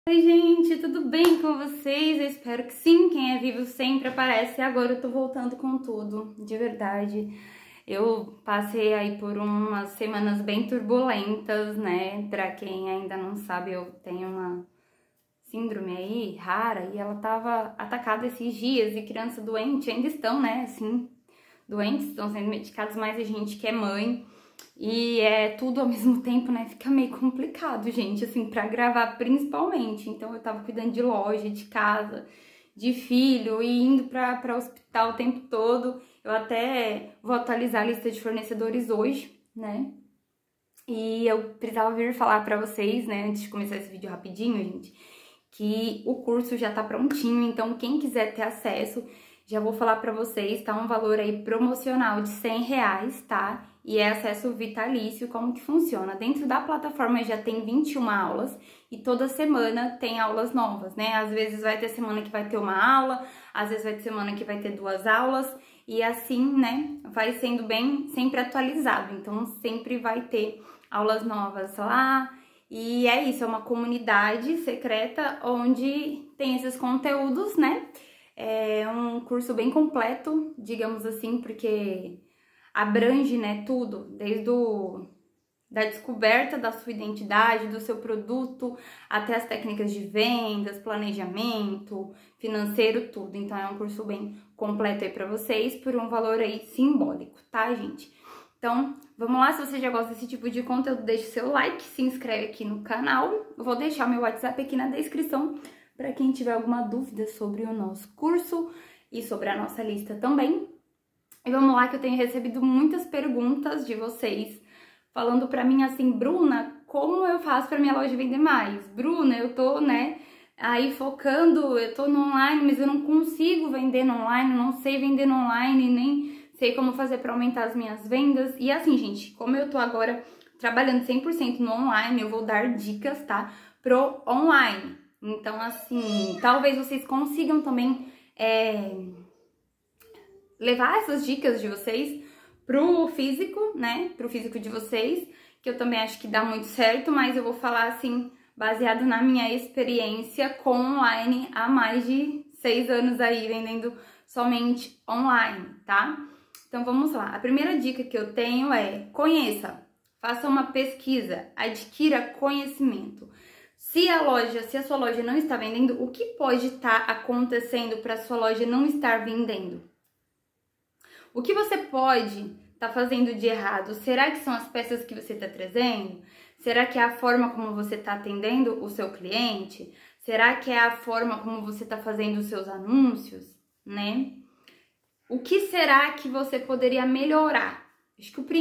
Oi gente, tudo bem com vocês? Eu espero que sim, quem é vivo sempre aparece e agora eu tô voltando com tudo, de verdade. Eu passei aí por umas semanas bem turbulentas, né? Pra quem ainda não sabe, eu tenho uma síndrome aí rara e ela tava atacada esses dias e criança doente ainda estão, né? Assim, doentes, estão sendo medicados, mas a gente que é mãe. E é tudo ao mesmo tempo, né? Fica meio complicado, gente, assim, pra gravar principalmente. Então eu tava cuidando de loja, de casa, de filho e indo pra hospital o tempo todo. Eu até vou atualizar a lista de fornecedores hoje, né? E eu precisava vir falar pra vocês, né, antes de começar esse vídeo rapidinho, gente, que o curso já tá prontinho, então quem quiser ter acesso, já vou falar pra vocês, tá um valor aí promocional de R$100, tá? E é acesso vitalício. Como que funciona? Dentro da plataforma já tem 21 aulas e toda semana tem aulas novas, né? Às vezes vai ter semana que vai ter uma aula, às vezes vai ter semana que vai ter 2 aulas e assim, né, vai sendo bem sempre atualizado. Então sempre vai ter aulas novas lá. E é isso, é uma comunidade secreta onde tem esses conteúdos, né? É um curso bem completo, digamos assim, porque abrange, né, tudo, desde da descoberta da sua identidade, do seu produto, até as técnicas de vendas, planejamento, financeiro, tudo. Então é um curso bem completo aí pra vocês, por um valor aí simbólico, tá, gente? Então, vamos lá, se você já gosta desse tipo de conteúdo, deixe seu like, se inscreve aqui no canal. Eu vou deixar meu WhatsApp aqui na descrição para quem tiver alguma dúvida sobre o nosso curso e sobre a nossa lista também. E vamos lá que eu tenho recebido muitas perguntas de vocês falando pra mim assim, Bruna, como eu faço pra minha loja vender mais? Bruna, eu tô, né, aí focando, eu tô no online, mas eu não consigo vender no online, não sei vender no online, nem sei como fazer pra aumentar as minhas vendas. E assim, gente, como eu tô agora trabalhando 100% no online, eu vou dar dicas, tá, pro online. Então, assim, talvez vocês consigam também levar essas dicas de vocês pro físico, né? Pro físico de vocês, que eu também acho que dá muito certo, mas eu vou falar assim, baseado na minha experiência com online há mais de 6 anos aí, vendendo somente online, tá? Então vamos lá. A primeira dica que eu tenho é: conheça, faça uma pesquisa, adquira conhecimento. Se a sua loja não está vendendo, o que pode estar acontecendo para a sua loja não estar vendendo? O que você pode estar fazendo de errado? Será que são as peças que você está trazendo? Será que é a forma como você está atendendo o seu cliente? Será que é a forma como você está fazendo os seus anúncios, né? O que será que você poderia melhorar? Acho que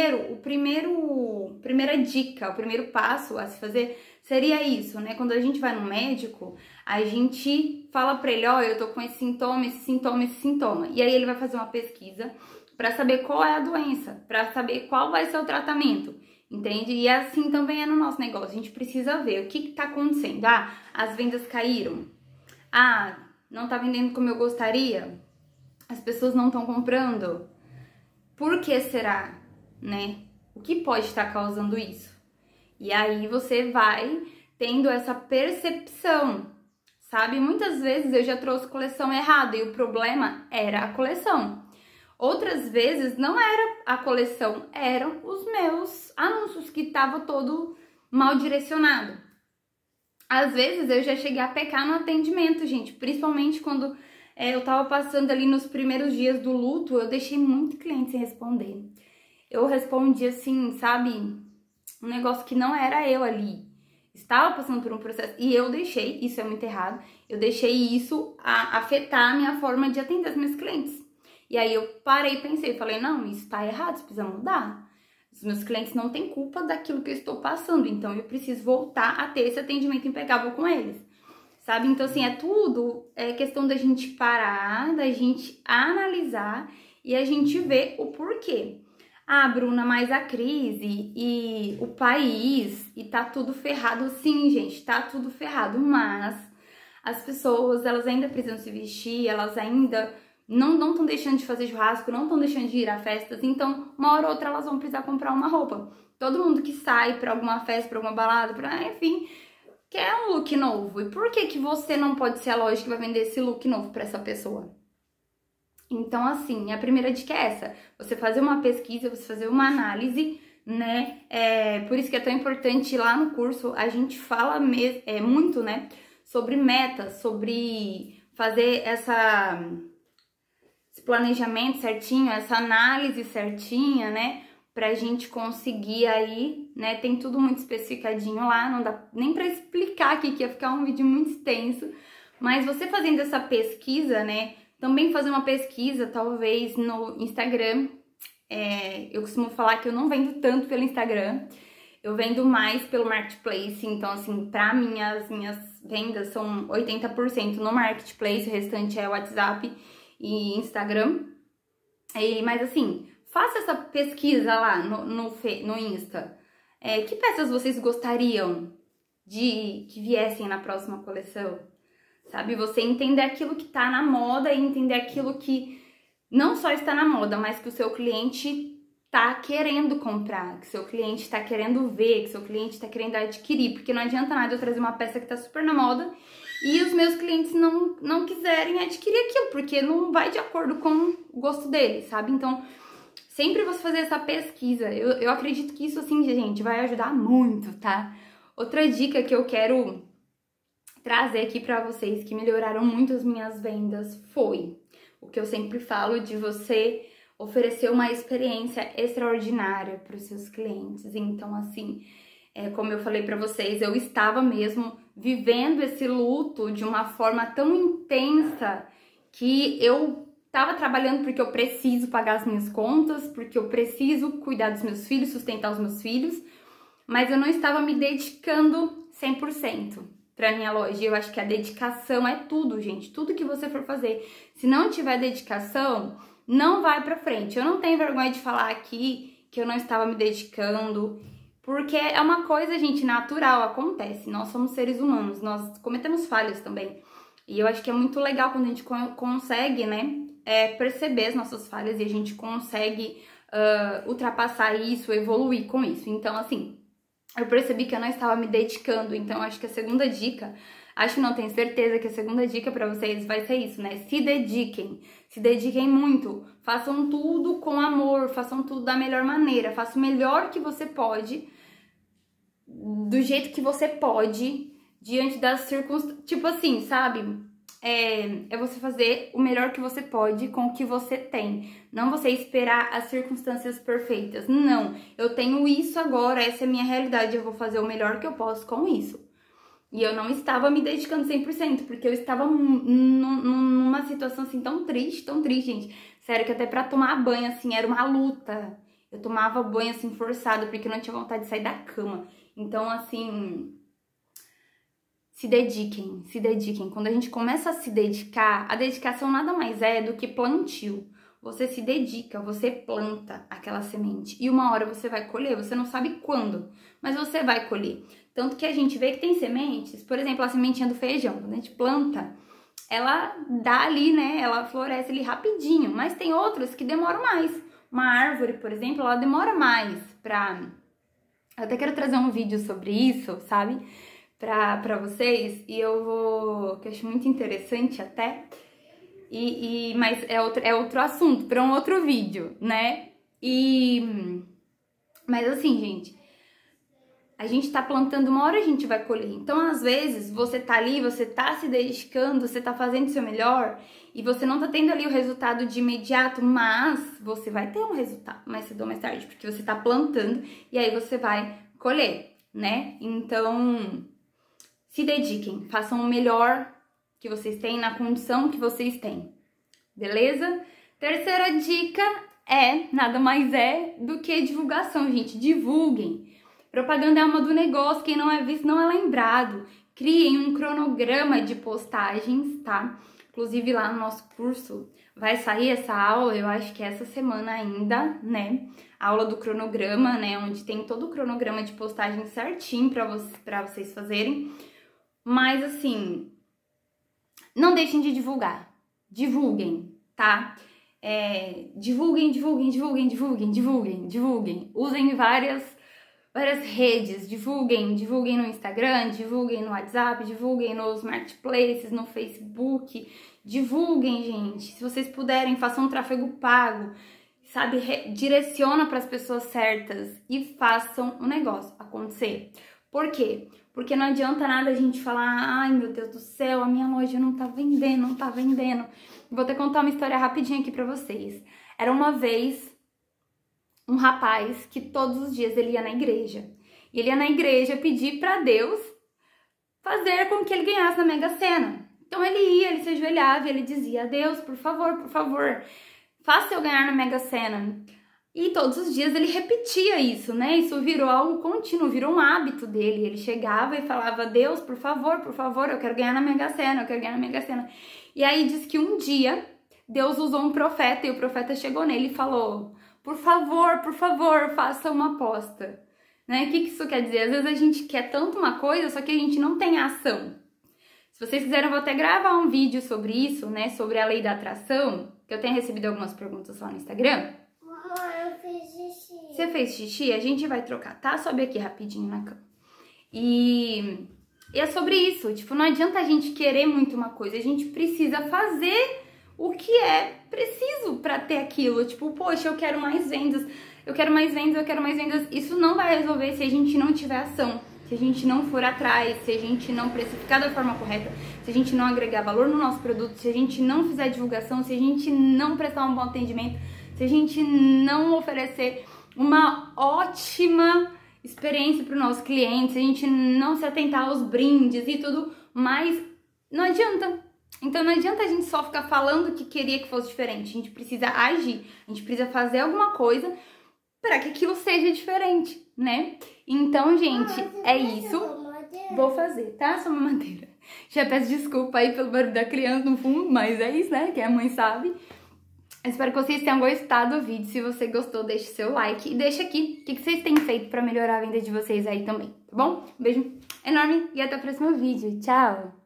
primeira dica, o primeiro passo a se fazer seria isso, né? Quando a gente vai no médico, a gente fala pra ele, ó, eu tô com esse sintoma, esse sintoma, esse sintoma. E aí ele vai fazer uma pesquisa pra saber qual é a doença, pra saber qual vai ser o tratamento, entende? E assim também é no nosso negócio, a gente precisa ver o que tá acontecendo. Ah, as vendas caíram. Ah, não tá vendendo como eu gostaria. As pessoas não estão comprando. Por que será, né? O que pode estar causando isso? E aí você vai tendo essa percepção, sabe? Muitas vezes eu já trouxe coleção errada e o problema era a coleção. Outras vezes não era a coleção, eram os meus anúncios que estavam todo mal direcionado. Às vezes eu já cheguei a pecar no atendimento, gente, principalmente quando eu tava passando ali nos primeiros dias do luto, eu deixei muito cliente sem responder. Eu respondi assim, sabe, um negócio que não era eu ali. Estava passando por um processo e eu deixei, isso é muito errado, eu deixei isso afetar a minha forma de atender os meus clientes. E aí eu parei e pensei, falei, não, isso tá errado, isso precisa mudar. Os meus clientes não têm culpa daquilo que eu estou passando, então eu preciso voltar a ter esse atendimento impecável com eles. Sabe? Então, assim, é questão da gente parar, da gente analisar e a gente ver o porquê. Ah, Bruna, mas a crise e o país e tá tudo ferrado. Sim, gente, tá tudo ferrado, mas as pessoas, elas ainda precisam se vestir, elas ainda não estão deixando de fazer churrasco, não estão deixando de ir a festas, então uma hora ou outra elas vão precisar comprar uma roupa. Todo mundo que sai pra alguma festa, pra alguma balada, enfim, quer um look novo. E por que que você não pode ser a loja que vai vender esse look novo para essa pessoa? Então, assim, a primeira dica é essa. Você fazer uma pesquisa, você fazer uma análise, né? Por isso que é tão importante lá no curso, a gente fala muito, né? Sobre metas, sobre fazer esse planejamento certinho, essa análise certinha, né? Pra gente conseguir aí, né? Tem tudo muito especificadinho lá, não dá nem pra explicar aqui, que ia ficar um vídeo muito extenso. Mas você fazendo essa pesquisa, né? Também fazer uma pesquisa, talvez, no Instagram. Eu costumo falar que eu não vendo tanto pelo Instagram, eu vendo mais pelo Marketplace. Então, assim, pra mim, as minhas vendas são 80% no Marketplace, o restante é WhatsApp e Instagram. Mas, assim, faça essa pesquisa lá no Insta. Que peças vocês gostariam que viessem na próxima coleção? Sabe, você entender aquilo que tá na moda e entender aquilo que não só está na moda, mas que o seu cliente tá querendo comprar, que o seu cliente tá querendo ver, que o seu cliente tá querendo adquirir. Porque não adianta nada eu trazer uma peça que tá super na moda e os meus clientes não quiserem adquirir aquilo, porque não vai de acordo com o gosto deles, sabe? Então, sempre você fazer essa pesquisa. Eu acredito que isso, assim, gente, vai ajudar muito, tá? Outra dica que eu quero trazer aqui pra vocês que melhoraram muito as minhas vendas foi o que eu sempre falo de você oferecer uma experiência extraordinária para os seus clientes. Então, assim, como eu falei pra vocês, eu estava mesmo vivendo esse luto de uma forma tão intensa que eu tava trabalhando porque eu preciso pagar as minhas contas, porque eu preciso cuidar dos meus filhos, sustentar os meus filhos, mas eu não estava me dedicando 100% pra minha loja. Eu acho que a dedicação é tudo, gente. Tudo que você for fazer, se não tiver dedicação, não vai pra frente. Eu não tenho vergonha de falar aqui que eu não estava me dedicando, porque é uma coisa, gente, natural, acontece. Nós somos seres humanos, nós cometemos falhas também. E eu acho que é muito legal quando a gente consegue, né, perceber as nossas falhas e a gente consegue ultrapassar isso, evoluir com isso. Então, assim, eu percebi que eu não estava me dedicando, então acho que a segunda dica, acho que não, tenho certeza que a segunda dica pra vocês vai ser isso, né? Se dediquem muito, façam tudo com amor, façam tudo da melhor maneira, faça o melhor que você pode, do jeito que você pode, diante das circunstâncias, tipo assim, sabe? É você fazer o melhor que você pode com o que você tem. Não você esperar as circunstâncias perfeitas. Não, eu tenho isso agora, essa é a minha realidade, eu vou fazer o melhor que eu posso com isso. E eu não estava me dedicando 100%, porque eu estava numa situação assim tão triste, gente. Sério, que até pra tomar banho, assim, era uma luta. Eu tomava banho, assim, forçado, porque eu não tinha vontade de sair da cama. Então, assim, se dediquem. Quando a gente começa a se dedicar, a dedicação nada mais é do que plantio. Você se dedica, você planta aquela semente e uma hora você vai colher, você não sabe quando, mas você vai colher. Tanto que a gente vê que tem sementes, por exemplo, a sementinha do feijão, quando a gente planta, ela dá ali, né, ela floresce ali rapidinho, mas tem outras que demoram mais. Uma árvore, por exemplo, ela demora mais pra... Eu até quero trazer um vídeo sobre isso, sabe? Pra vocês, e eu vou... que eu acho muito interessante até, mas é outro assunto, para um outro vídeo, né? Mas assim, gente, a gente tá plantando, uma hora a gente vai colher. Então, às vezes, você tá ali, você tá se dedicando, você tá fazendo o seu melhor, e você não tá tendo ali o resultado de imediato, mas você vai ter um resultado mais cedo ou mais tarde, porque você tá plantando, e aí você vai colher, né? Então, se dediquem, façam o melhor que vocês têm na condição que vocês têm, beleza? Terceira dica nada mais do que divulgação, gente. Divulguem. Propaganda é alma do negócio, quem não é visto não é lembrado. Criem um cronograma de postagens, tá? Inclusive lá no nosso curso vai sair essa aula, eu acho que é essa semana ainda, né? A aula do cronograma, né? Onde tem todo o cronograma de postagem certinho pra vocês fazerem. Mas assim, não deixem de divulgar. Divulguem, tá? Divulguem. Usem várias várias redes, divulguem no Instagram, divulguem no WhatsApp, divulguem nos marketplaces, no Facebook, divulguem, gente. Se vocês puderem, façam um tráfego pago, sabe? Direciona para as pessoas certas e façam o negócio acontecer. Por quê? Porque não adianta nada a gente falar, ai meu Deus do céu, a minha loja não tá vendendo, não tá vendendo. Vou até contar uma história rapidinho aqui pra vocês. Era uma vez um rapaz que todos os dias ele ia na igreja. E ele ia na igreja pedir pra Deus fazer com que ele ganhasse na Mega Sena. Então ele ia, ele se ajoelhava e ele dizia, Deus, por favor, faça eu ganhar na Mega Sena. E todos os dias ele repetia isso, né? Isso virou algo contínuo, virou um hábito dele. Ele chegava e falava, Deus, por favor, eu quero ganhar na Mega Sena, eu quero ganhar na Mega Sena. E aí diz que um dia Deus usou um profeta e o profeta chegou nele e falou, por favor, faça uma aposta. Né? O que isso quer dizer? Às vezes a gente quer tanto uma coisa, só que a gente não tem ação. Se vocês quiserem, eu vou até gravar um vídeo sobre isso, né? Sobre a lei da atração, que eu tenho recebido algumas perguntas lá no Instagram. Mamãe, eu fiz xixi. Você fez xixi? A gente vai trocar, tá? Sobe aqui rapidinho na cama. E é sobre isso, tipo, não adianta a gente querer muito uma coisa, a gente precisa fazer o que é preciso pra ter aquilo. Tipo, poxa, eu quero mais vendas, eu quero mais vendas. Isso não vai resolver se a gente não tiver ação, se a gente não for atrás, se a gente não precificar da forma correta, se a gente não agregar valor no nosso produto, se a gente não fizer divulgação, se a gente não prestar um bom atendimento, se a gente não oferecer uma ótima experiência para o nosso cliente, se a gente não se atentar aos brindes e tudo mais, não adianta. Então não adianta a gente só ficar falando que queria que fosse diferente, a gente precisa agir, a gente precisa fazer alguma coisa para que aquilo seja diferente, né? Então, gente, é isso. Vou fazer, tá? Sua mamadeira. Já peço desculpa aí pelo barulho da criança no fundo, mas é isso, né? Que a mãe sabe. Eu espero que vocês tenham gostado do vídeo. Se você gostou, deixe seu like e deixa aqui o que vocês têm feito para melhorar a venda de vocês aí também, tá bom? Um beijo enorme e até o próximo vídeo. Tchau!